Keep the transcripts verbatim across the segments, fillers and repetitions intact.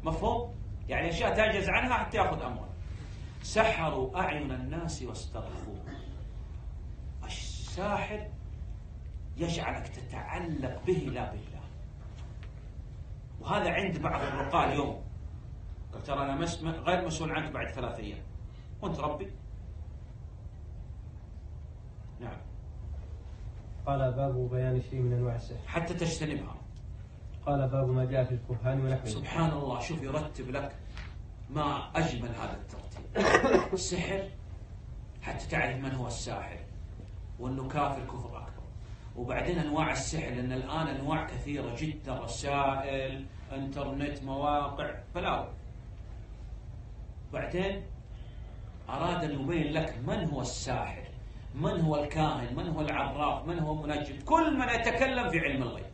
مفهوم؟ يعني أشياء تعجز عنها حتى يأخذ أموال. سحروا أعين الناس واسترخوه. الساحر يجعلك تتعلق به لا بالله. وهذا عند بعض الرقاة اليوم، قلت ترى أنا غير مسؤول عنك بعد ثلاث أيام وأنت ربي. نعم. قال باب بيان شيء من أنواع السحر حتى تجتنبها. قال باب ما جاء في الكهان ونحوه. سبحان الله، شوف يرتب لك ما أجمل هذا الترتيب. السحر حتى تعرف من هو الساحر وأنه كافر كفر أكبر. وبعدين أنواع السحر، لأن الآن أنواع كثيرة جدا، رسائل، انترنت، مواقع، بلاوي. بعدين أراد أن يبين لك من هو الساحر، من هو الكاهن، من هو العراف، من هو المنجم، كل من يتكلم في علم الغيب.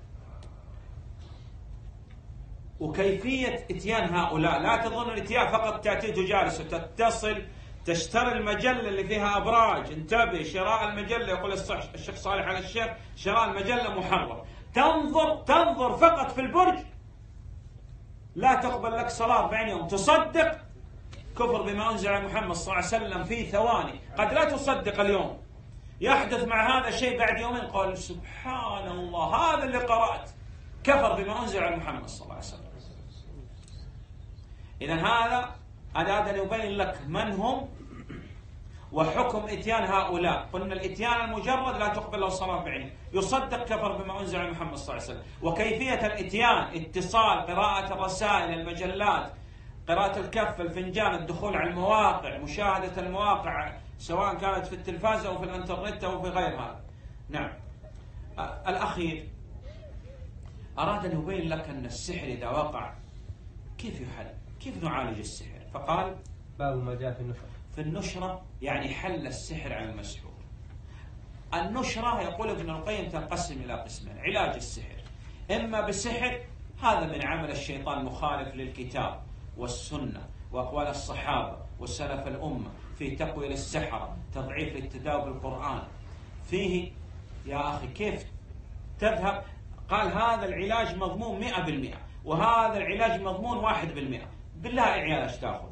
وكيفية اتيان هؤلاء. لا تظن الاتيان فقط تأتي تجالس وتتصل تشتري المجلة اللي فيها أبراج. انتبه، شراء المجلة يقول الشيخ صالح على الشيخ شراء المجلة محرم. تنظر تنظر فقط في البرج لا تقبل لك صلاة أربعين يوم. تصدق كفر بما أنزل على محمد صلى الله عليه وسلم في ثواني. قد لا تصدق اليوم، يحدث مع هذا شيء بعد يومين قال سبحان الله هذا اللي قرأت، كفر بما أنزل على محمد صلى الله عليه وسلم. إذن هذا أراد أن يبين لك من هم وحكم إتيان هؤلاء. قلنا الإتيان المجرد لا تقبل له الصلاة بعينه، يصدق كفر بما أنزل على محمد صلى الله عليه وسلم. وكيفية الإتيان، اتصال، قراءة الرسائل، المجلات، قراءة الكف، الفنجان، الدخول على المواقع، مشاهدة المواقع سواء كانت في التلفاز أو في الانترنت أو في غيرها. نعم. الأخير أراد أن يبين لك أن السحر إذا وقع كيف يحل، كيف نعالج السحر. فقال باب ما جاء في النشرة. في النشرة يعني حل السحر عن المسحور. النشرة يقول ابن القيم تنقسم إلى قسمين. علاج السحر إما بسحر، هذا من عمل الشيطان مخالف للكتاب والسنة وأقوال الصحابة وسلف الأمة في تقوية السحرة، تضعيف التداوي بالقرآن. فيه يا أخي كيف تذهب؟ قال هذا العلاج مضمون مئة بالمئة وهذا العلاج مضمون واحد بالمئة. بالله أي علاج تأخذ؟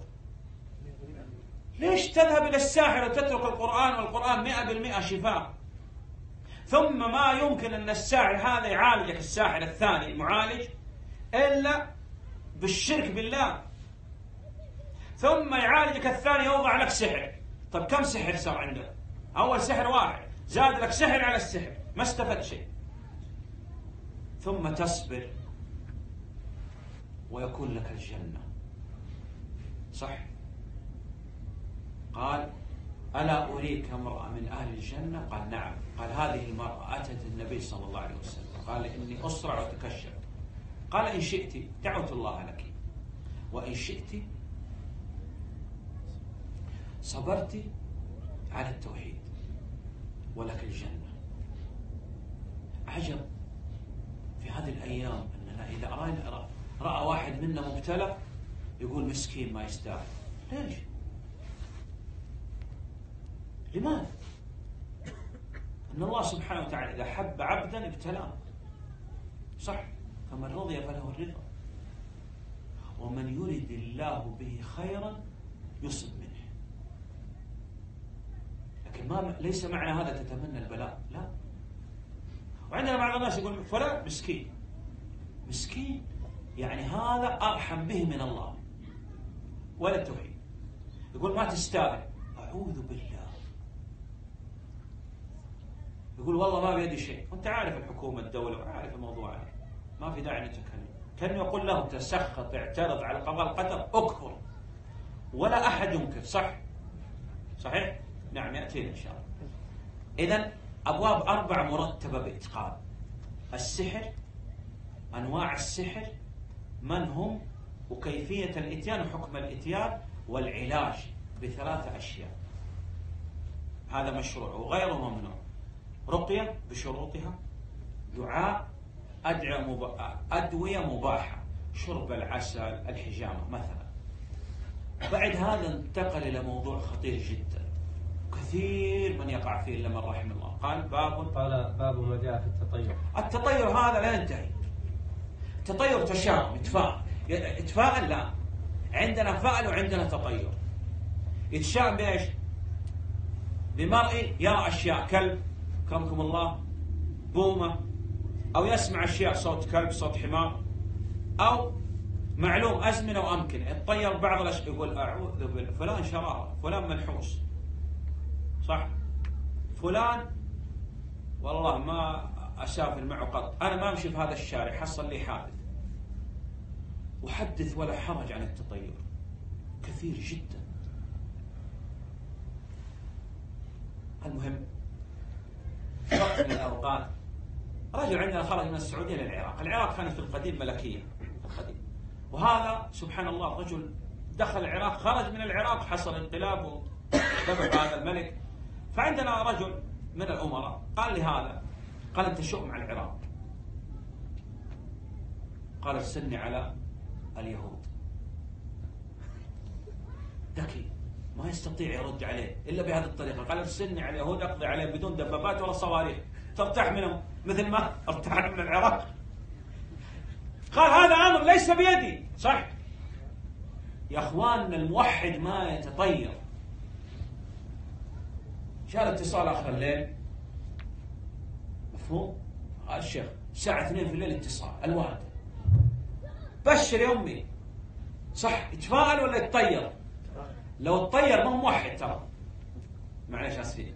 ليش تذهب إلى الساحر وتترك القرآن والقرآن مئة بالمئة شفاء؟ ثم ما يمكن أن الساحر هذا يعالجك، الساحر الثاني المعالج، إلا بالشرك بالله. ثم يعالجك الثاني يوضع لك سحر. طب كم سحر صار عندك؟ أول سحر واحد زاد لك سحر على السحر، ما استفدت شيء. ثم تصبر ويكون لك الجنة. صح؟ قال ألا أريك امرأة من أهل الجنة؟ قال نعم. قال هذه المرأة أتت النبي صلى الله عليه وسلم قال إني أسرع وتكشف. قال إن شئت دعوت الله لك وإن شئت صبرت على التوحيد ولك الجنة. عجب في هذه الأيام أننا إذا رأى, رأى واحد منا مبتلى يقول مسكين ما يستاهل. ليش؟ لماذا؟ أن الله سبحانه وتعالى إذا حب عبدا ابتلاه. صح؟ فمن رضي فله الرضا ومن يرد الله به خيرا يصب منه. لكن ما ليس معنى هذا تتمنى البلاء، لا. وعندنا بعض الناس يقول فلان مسكين. مسكين يعني هذا أرحم به من الله ولا التوحيد. يقول ما تستاهل، أعوذ بالله. يقول والله ما بيدي شيء، وانت عارف الحكومة الدولة وعارف الموضوع هذا، ما في داعي نتكلم. كان يقول له تسخط، اعترض على قضاء القدر، اكفر، ولا أحد ينكر. صح؟ صحيح؟ نعم يأتينا إن شاء الله. إذن أبواب أربع مرتبة بإتقان: السحر، أنواع السحر، من هم، وكيفية الإتيان وحكم الإتيان، والعلاج بثلاثة أشياء. هذا مشروع وغيره ممنوع. رقية بشروطها، دعاء، أدوية مباحة، شرب العسل، الحجامة مثلا. بعد هذا انتقل إلى موضوع خطير جدا كثير من يقع فيه إلا من رحم الله. قال باب قال باب ما جاء في التطير. التطير هذا لا ينتهي. التطير تشاؤم، إتفاق، يتفاءل؟ لا، عندنا فأل وعندنا تطير. يتشائم بإيش؟ بمرئي يرى أشياء، كلب كرمكم الله، بومة، أو يسمع أشياء، صوت كلب، صوت حمار، أو معلوم أزمنة وأمكنة. يتطير بعض الأشياء يقول أعوذ بالله فلان شرارة، فلان منحوس، صح؟ فلان والله ما أسافر معه قط، أنا ما أمشي في هذا الشارع حصل لي حادث. وحدث ولا حرج عن التطير، كثير جدا. المهم في وقت من الأوقات رجل عندنا خرج من السعودية للعراق. العراق كانت في القديم ملكية في القديم، وهذا سبحان الله رجل دخل العراق، خرج من العراق، حصل انقلاب وذبح هذا الملك. فعندنا رجل من الأمراء قال لي هذا، قال أنت شؤم على العراق، قال ارسلني على اليهود. ذكي ما يستطيع يرد عليه إلا بهذه الطريقة، قال ارسلني على اليهود أقضي عليهم بدون دبابات ولا صواريخ، ترتاح منهم مثل ما ارتحنا من العراق. قال هذا أمر ليس بيدي، صح؟ يا أخواننا الموحد ما يتطير. جاء اتصال آخر الليل، مفهوم؟ قال الشيخ الساعة اثنين في الليل اتصال، الوالد بشر يا أمي، صح؟ يتفاءل ولا يتطير؟ لو تطير ما هو موحد ترى، معليش اسفين.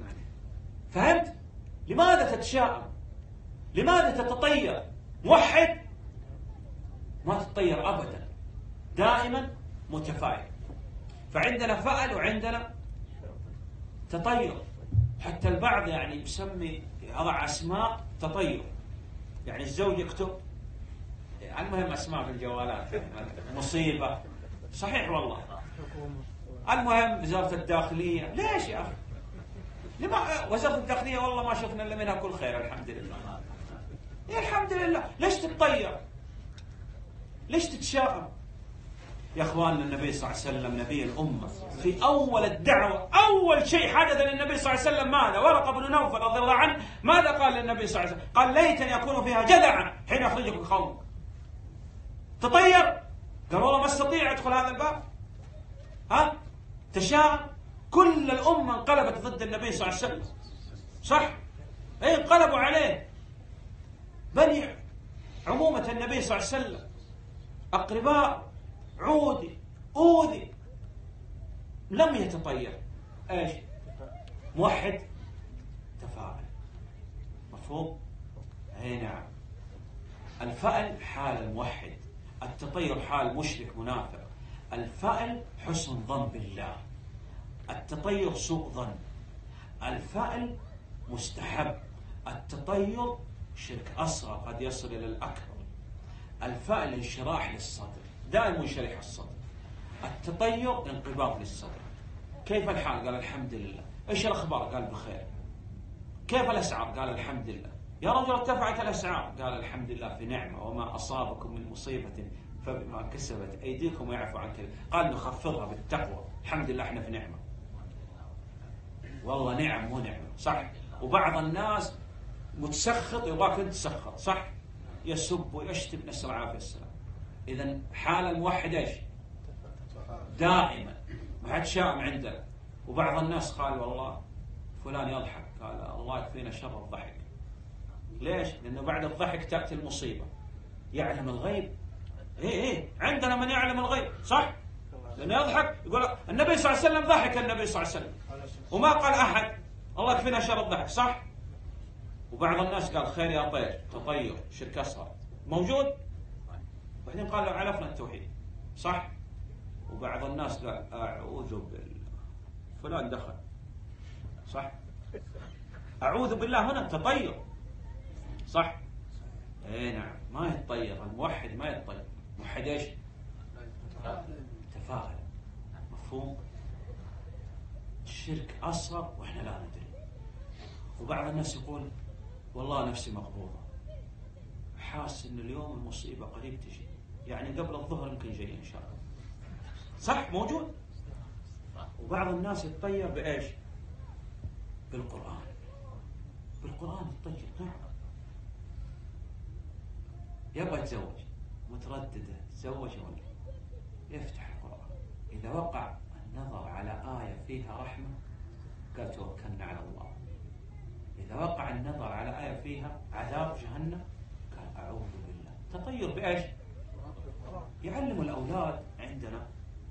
فهمت؟ لماذا تتشائم؟ لماذا تتطير؟ موحد ما تتطير ابدا، دائما متفائل. فعندنا فأل وعندنا تطير. حتى البعض يعني يسمي يضع اسماء تطير، يعني الزوج يكتب المهم اسماء في الجوالات، مصيبه، صحيح والله. المهم وزارة الداخلية، ليش يا أخي؟ لما وزارة الداخلية والله ما شفنا إلا منها كل خير الحمد لله. إيه الحمد لله، ليش تتطير؟ ليش تتشائم؟ يا أخواننا النبي صلى الله عليه وسلم نبي الأمة، في أول الدعوة أول شيء حدث للنبي صلى الله عليه وسلم ماذا؟ ورقة بن نوفل رضي الله عنه ماذا قال للنبي صلى الله عليه وسلم؟ قال ليتني أكون فيها جدعا حين يخرجكم قومك. تطير؟ قال والله ما استطيع أدخل هذا الباب. ها؟ تشاءم. كل الأمة انقلبت ضد النبي صلى الله عليه وسلم، صح؟ أي انقلبوا عليه. بني عمومة النبي صلى الله عليه وسلم، أقرباء، عودي، أوذي، لم يتطير. ايش؟ موحد تفاعل. مفهوم؟ اي نعم. الفأل حال الموحد، التطير حال مشرك منافق. الفأل حسن ظن بالله، التطير سوء ظن. الفأل مستحب، التطير شرك أصغر قد يصل إلى الأكبر. الفأل انشراح للصدر، دائما منشرح الصدر. التطير انقباض للصدر. كيف الحال؟ قال الحمد لله. ايش الأخبار؟ قال بخير. كيف الأسعار؟ قال الحمد لله. يا رجل ارتفعت الأسعار؟ قال الحمد لله في نعمة، وما أصابكم من مصيبة فبما كسبت أيديكم ويعفو عن كثير. قال نخفضها بالتقوى، الحمد لله احنا في نعمة. والله نعم مو نعمة، صح؟ وبعض الناس متسخط يبغاك انت تسخط، صح؟ يسب ويشتم، نسأل العافية والسلام. إذا حال الموحد ايش؟ دائما ما حد شائم عندنا. وبعض الناس قال والله فلان يضحك، قال الله يكفينا شر الضحك. ليش؟ لأنه بعد الضحك تأتي المصيبة. يعلم الغيب. ايه ايه عندنا من يعلم الغيب، صح؟ لأنه يضحك يقول النبي صلى الله عليه وسلم ضحك، النبي صلى الله عليه وسلم وما قال أحد الله يكفينا شر الضحك، صح؟ وبعض الناس قال خير يا طير، تطير شرك أصغر موجود. بعدين قال عرفنا التوحيد، صح؟ وبعض الناس قال أعوذ بالله فلان دخل، صح؟ أعوذ بالله هنا تطير، صح؟ اي نعم ما يتطير الموحد، ما يتطير. موحد ايش؟ تفاعل. مفهوم؟ الشرك أصغر وإحنا لا ندري. وبعض الناس يقول والله نفسي مقبوضة، حاس إن اليوم المصيبة قريب تجي، يعني قبل الظهر يمكن جاي إن شاء الله، صح؟ موجود. وبعض الناس يتطير بإيش؟ بالقرآن. بالقرآن يتطير، نعم. يبغى يتزوج مترددة تزوج ولا يفتح القرآن، إذا وقع النظر على آية فيها رحمة قال توكلنا على الله، إذا وقع النظر على آية فيها عذاب جهنم قال أعوذ بالله. تطير بإيش؟ يعلم الأولاد عندنا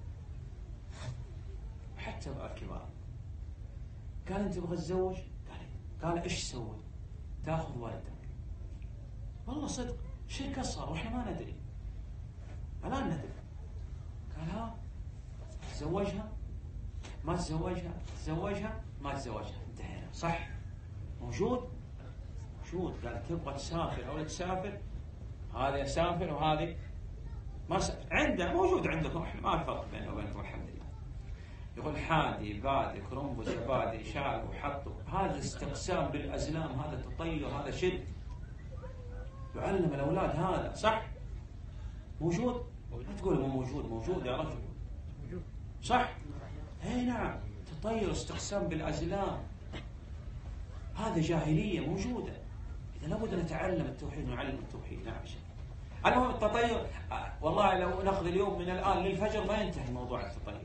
حتى الكبار. قال أنت تبغى تتزوج؟ قال قال إيش سوي؟ تأخذ والدك. والله صدق شرك أصغر وإحنا ما ندري، الآن ندري. قال ها تزوجها ما تزوجها، تزوجها ما تزوجها، انتهينا. صح؟ موجود؟ موجود. قال تبغى تسافر أو لا تسافر، هذا يسافر وهذه ما سافر. عنده موجود عندكم، احنا ما الفرق بينه وبينكم الحمد لله. يقول حادي بادي كرنبو زبادي شالوا وحطوا، هذا استقسام بالأزلام، هذا تطير، هذا شرك. يعلم الأولاد هذا. صح؟ موجود؟ لا تقول مو موجود، موجود يا رجل. صح؟ اي نعم. تطير استقسام بالأزلام هذا جاهلية موجودة. إذا لابد نتعلم التوحيد ونعلم التوحيد. نعم شيخ. المهم التطير والله لو ناخذ اليوم من الآن للفجر ما ينتهي موضوع التطير.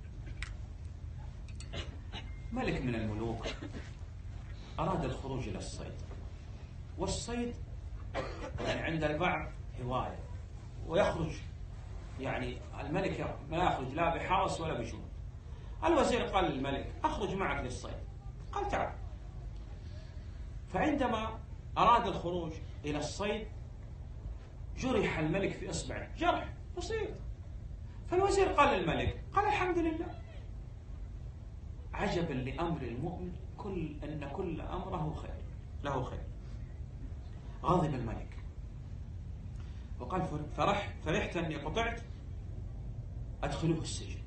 ملك من الملوك أراد الخروج إلى الصيد، والصيد يعني عند البعض هواية، ويخرج يعني الملك ما يخرج لا بحرس ولا بجنود. الوزير قال للملك أخرج معك للصيد، قال تعال. فعندما أراد الخروج إلى الصيد جرح الملك في إصبعه جرح بسيط. فالوزير قال للملك قال الحمد لله. عجبا لأمر المؤمن كل أن كل أمره خير له خير. غضب الملك وقال فرح فرحت أني قطعت أدخله السجن.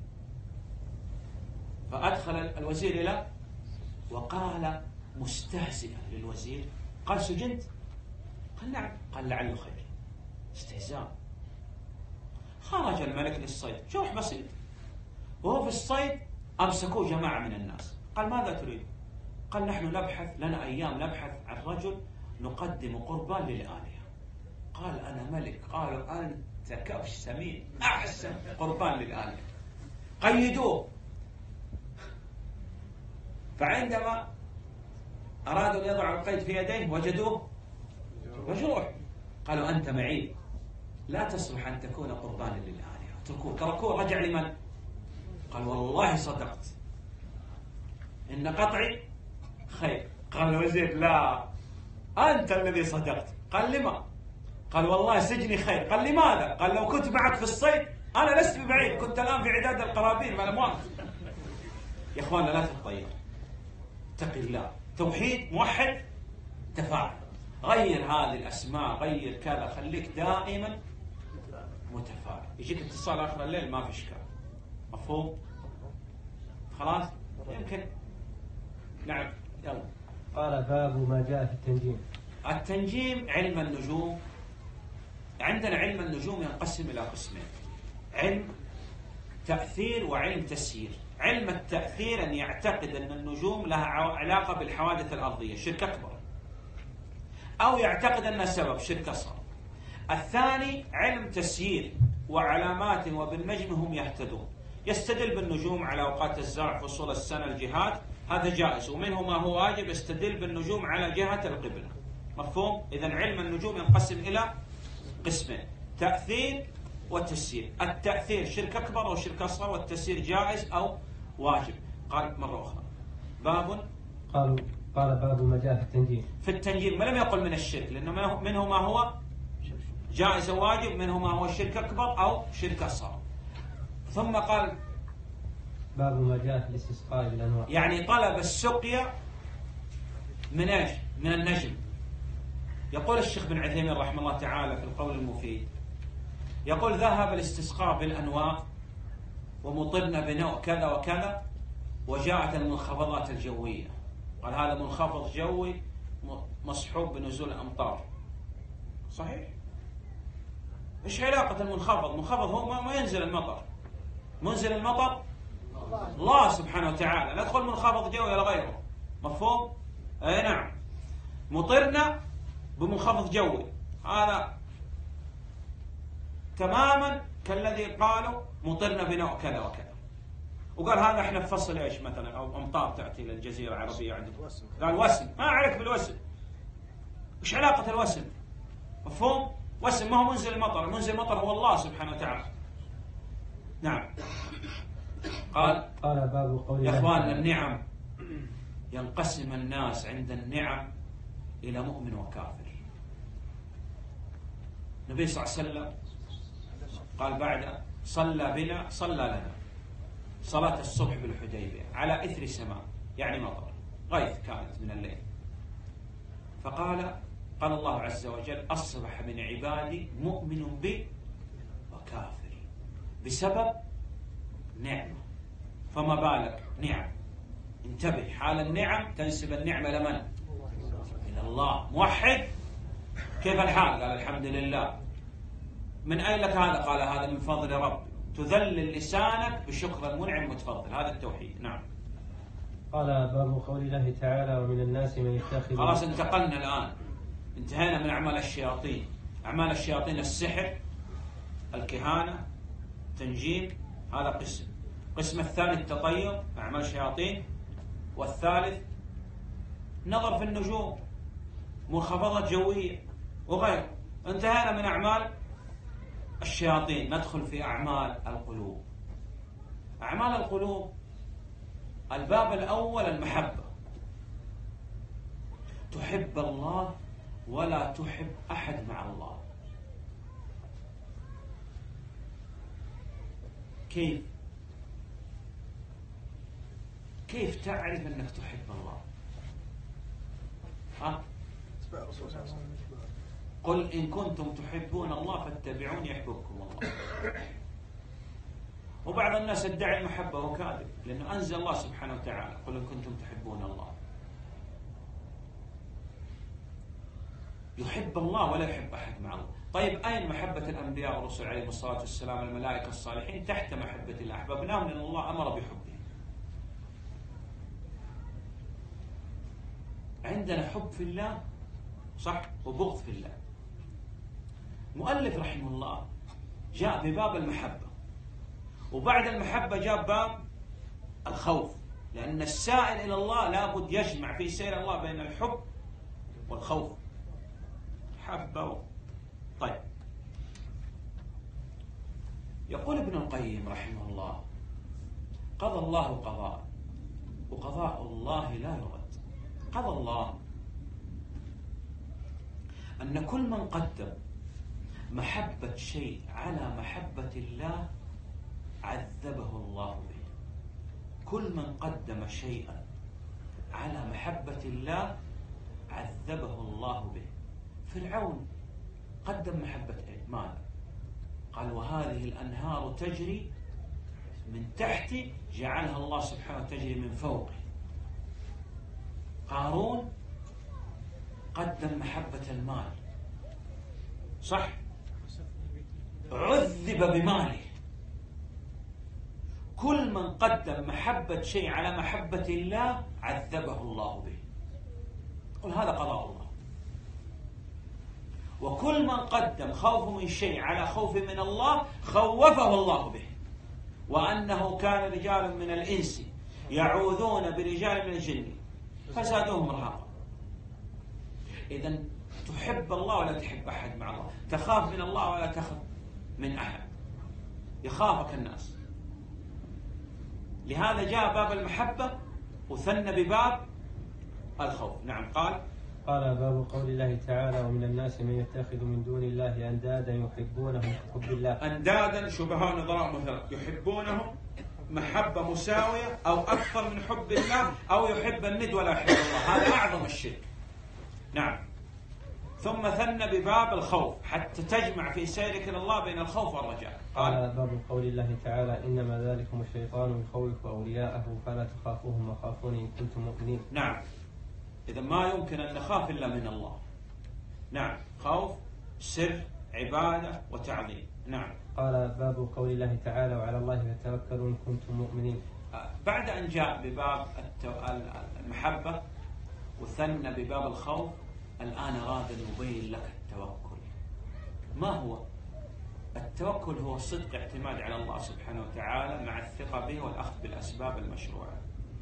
فأدخل الوزير إلى وقال مستهزئا للوزير قال سجنت؟ قال نعم. قال لعله خير. استهزاء. خرج الملك للصيد جرح بسيط، وهو في الصيد أمسكوه جماعة من الناس. قال ماذا تريد؟ قال نحن نبحث لنا أيام نبحث عن رجل نقدم قربان للآلهة. قال أنا ملك. قالوا أنت كبش سمين أحسن قربان للآلهة. قيدوه. فعندما أرادوا أن يضعوا القيد في يديه وجدوه مجروح. قالوا أنت معيب، لا تصلح أن تكون قربانا للآلهة. تركوه. تركوه. رجع لمن؟ قال والله صدقت إن قطعي خير. قال الوزير لا أنت الذي صدقت. قال لما؟ قال والله سجني خير. قال لماذا؟ قال لو كنت معك في الصيد أنا لست ببعيد، كنت الآن في عداد القرابين مع الأموات. يا إخواننا لا تتطير، اتق الله، توحيد، موحد، تفاعل. غير هذه الأسماء، غير كذا، خليك دائما متفاعل. يجيك اتصال آخر الليل ما في إشكال. مفهوم؟ خلاص؟ يمكن. نعم يلا. قال باب ما جاء في التنجيم. التنجيم علم النجوم. عندنا علم النجوم ينقسم إلى قسمين: علم تأثير وعلم تسيير. علم التأثير أن يعتقد أن النجوم لها علاقة بالحوادث الأرضية، شرك أكبر، أو يعتقد أنها سبب، شرك أصغر. الثاني علم تسيير وعلامات وبالنجم هم يهتدون، يستدل بالنجوم على أوقات الزرع، فصول السنة، الجهات، هذا جائز. ومنه ما هو واجب، يستدل بالنجوم على جهة القبلة. مفهوم؟ إذن علم النجوم ينقسم إلى قسمين: تأثير وتسيير. التأثير شرك أكبر أو شرك أصغر، والتسيير جائز أو واجب. قال مرة أخرى باب قالوا قال باب ما جاء في التنجيم. في التنجيم ما لم يقل من الشرك، لأنه منه ما هو جائز وواجب، منه ما هو شرك أكبر أو شرك أصغر. ثم قال باب ما جاء في الاستسقاء بالأنواع، يعني طلب السقيا من ايش؟ من النجم. يقول الشيخ بن عثيمين رحمه الله تعالى في القول المفيد، يقول ذهب الاستسقاء بالأنواع ومطرنا بنوع كذا وكذا، وجاءت المنخفضات الجوية. قال هذا منخفض جوي مصحوب بنزول الأمطار. صحيح؟ ايش علاقة المنخفض؟ منخفض هو ما ينزل المطر. منزل المطر الله سبحانه وتعالى، لا تقول منخفض جوي ولا غيره. مفهوم؟ اي نعم. مطرنا بمنخفض جوي، هذا تماما كالذي قالوا مطرنا بنوع كذا وكذا، وقال هذا احنا في فصل ايش مثلا، او امطار تاتي الى الجزيره العربيه عندكم، قال وسم، ما عليك بالوسم. وش علاقه الوسم؟ مفهوم؟ وسم ما هو منزل المطر، منزل المطر هو الله سبحانه وتعالى. نعم. قال قال باب قول يا اخواننا النعم ينقسم الناس عند النعم الى مؤمن وكافر. النبي صلى الله عليه وسلم قال بعد صلى بنا صلى لنا صلاة الصبح بالحديبية على إثر سماء، يعني مطر، غيث كانت من الليل. فقال قال الله عز وجل أصبح من عبادي مؤمن بي وكافر بسبب نعمة. فما بالك نعم، انتبه، حال النعم تنسب النعمة لمن؟ إلى الله. موحد كيف الحال؟ قال الحمد لله. من أين لك هذا؟ قال هذا من فضل ربي. تذلل لسانك بشكر المنعم المتفضل، هذا التوحيد. نعم. قال باب قول الله تعالى ومن الناس من يتخذ. خلاص انتقلنا الآن، انتهينا من أعمال الشياطين. أعمال الشياطين السحر، الكهانة، تنجيم، هذا قسم. القسم الثاني التطير، أعمال شياطين. والثالث نظر في النجوم، منخفضات جوية وغيره. انتهينا من أعمال الشياطين، ندخل في أعمال القلوب. أعمال القلوب الباب الأول المحبة، تحب الله ولا تحب أحد مع الله. كيف؟ كيف تعرف أنك تحب الله؟ ها؟ قل إن كنتم تحبون الله فاتبعوني يحببكم الله. وبعض الناس يدعي المحبة وهو كاذب، لأنه أنزل الله سبحانه وتعالى قل إن كنتم تحبون الله. يحب الله ولا يحب أحد مع الله. طيب أين محبة الأنبياء والرسل عليهم الصلاة والسلام، الملائكة الصالحين تحت محبة الله، أحببناهم لأن الله أمر بحبه. عندنا حب في الله صح وبغض في الله. مؤلف رحمه الله جاء بباب المحبة، وبعد المحبة جاء باب الخوف، لأن السائل إلى الله لابد يجمع في سير الله بين الحب والخوف. حبه. طيب، يقول ابن القيم رحمه الله قضى الله قضاء وقضاء الله لا يرد. قضى الله أن كل من قدم محبة شيء على محبة الله عذبه الله به. كل من قدم شيئا على محبة الله عذبه الله به. فرعون قدم محبة مال، قال وهذه الأنهار تجري من تحتي، جعلها الله سبحانه تجري من فوقي. قارون قدم محبة المال صح، عذب بماله. كل من قدم محبة شيء على محبة الله عذبه الله به. قل هذا قضاء الله. وكل من قدم خوف من شيء على خوف من الله خوفه الله به. وأنه كان رجال من الإنس يعوذون برجال من الجن فزادوهم رهقا. إذن تحب الله ولا تحب أحد مع الله، تخاف من الله ولا تخاف من أحد، يخافك الناس. لهذا جاء باب المحبة وثنى بباب الخوف. نعم. قال قال باب قول الله تعالى ومن الناس من يتخذ من دون الله أندادا يحبونهم كحب الله. أندادا شبهاء نظراء مثلا، يحبونهم محبة مساوية أو أكثر من حب الله، أو يحب الند ولا يحب الله. هذا أعظم الشرك. نعم. ثم ثنى بباب الخوف حتى تجمع في سيرك إلى الله بين الخوف والرجاء. قال باب قول الله تعالى إنما ذلكم الشيطان يخوف أولياءه فلا تخافوهم وخافوني إن كنتم مؤمنين. نعم. إذا ما يمكن أن نخاف إلا من الله. نعم. خوف سر عبادة وتعظيم. نعم. قال باب قول الله تعالى وعلى الله فتوكلوا إن كنتم مؤمنين. بعد أن جاء بباب المحبة وثنى بباب الخوف، الآن أراد أن يبين لك التوكل. ما هو؟ التوكل هو صدق اعتماد على الله سبحانه وتعالى مع الثقة به والأخذ بالأسباب المشروعة.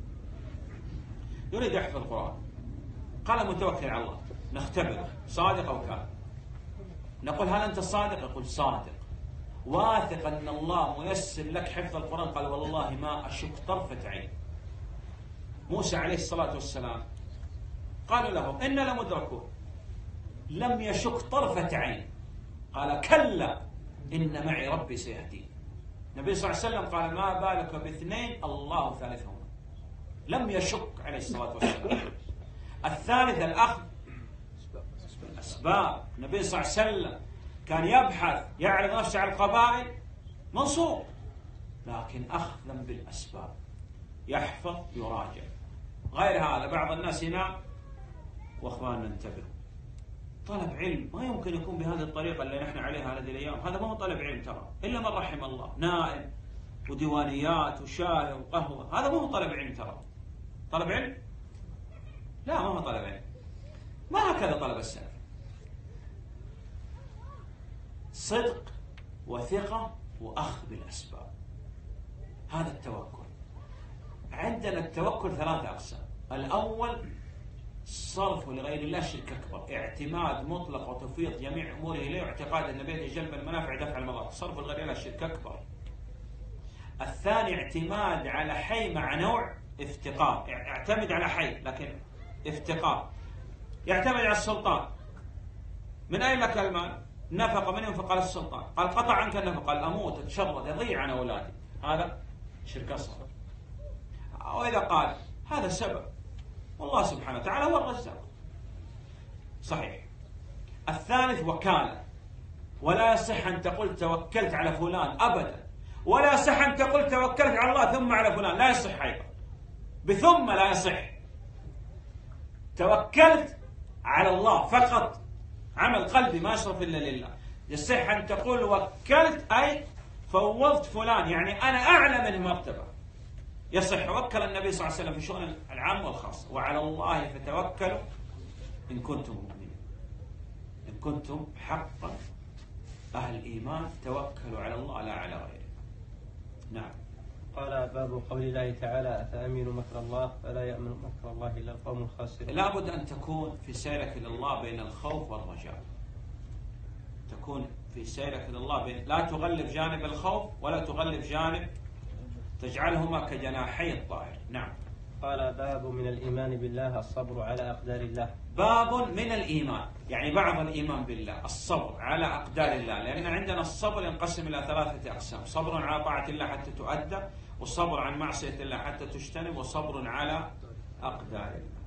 يريد يحفظ القرآن، قال متوكل على الله، نختبره صادق أو كاذب. نقول هل أنت صادق؟ يقول صادق، واثق أن الله ميسر لك حفظ القرآن. قال والله ما أشك طرفة عين. موسى عليه الصلاة والسلام قالوا له إن لمدركون، لم يشك طرفة عين، قال كلا إن معي ربي سيهدين. النبي صلى الله عليه وسلم قال ما بالك باثنين الله ثالثهما، لم يشك عليه الصلاة والسلام. الثالث الأخذ أسباب. النبي صلى الله عليه وسلم كان يبحث يعرض نفسه على القبائل منصور، لكن أخذا بالأسباب، يحفظ يراجع. غير هذا بعض الناس ينام، واخواننا انتبهوا، طلب علم ما يمكن يكون بهذه الطريقة اللي نحن عليها هذه الأيام. هذا ما هو طلب علم ترى، إلا من رحم الله، نائم وديوانيات وشاي وقهوة، هذا ما هو طلب علم ترى. طلب علم؟ لا، ما هو طلب علم، ما هكذا طلب السلف. صدق وثقة وأخذ بالأسباب، هذا التوكل. عندنا التوكل ثلاثة أقسام. الأول صرف لغير الله شرك أكبر، اعتماد مطلق وتفويض جميع أموره إليه واعتقاد أن بيده جلب المنافع دفع المضار، صرف لغير الله شرك أكبر. الثاني اعتماد على حي مع نوع افتقار، اعتمد على حي لكن افتقار. يعتمد على السلطان، من أين لك المال؟ نفقة، من ينفق على السلطان؟ قال قطع عنك النفقة، قال أموت أتشرد يضيع عن أولادي، هذا شرك أصغر. وإذا قال هذا سبب والله سبحانه وتعالى هو الرزاق، صحيح. الثالث وكالة، ولا يصح أن تقول توكلت على فلان أبدا، ولا يصح أن تقول توكلت على الله ثم على فلان، لا يصح أيضا، بثم لا يصح. توكلت على الله فقط، عمل قلبي ما يصرف إلا لله. يصح أن تقول وكلت أي فوضت فلان، يعني أنا أعلى منه مرتبة، يصح. وكل النبي صلى الله عليه وسلم في شؤون العام والخاص، وعلى الله فتوكلوا إن كنتم مؤمنين. إن كنتم حقا أهل إيمان توكلوا على الله لا على غيره. نعم. قال باب قول الله تعالى أفأمنوا مكر الله فلا يأمن مكر الله إلا القوم الخاسرون. لابد أن تكون في سيرك إلى الله بين الخوف والرجاء، تكون في سيرك إلى الله بين، لا تغلب جانب الخوف ولا تغلب جانب، تجعلهما كجناحي الطائر. نعم. قال باب من الإيمان بالله الصبر على أقدار الله. باب من الإيمان، يعني بعض الإيمان بالله الصبر على أقدار الله، لأن عندنا الصبر ينقسم إلى ثلاثة أقسام: صبر على طاعة الله حتى تؤدى، وصبر عن معصية الله حتى تجتنب، وصبر على أقدار الله.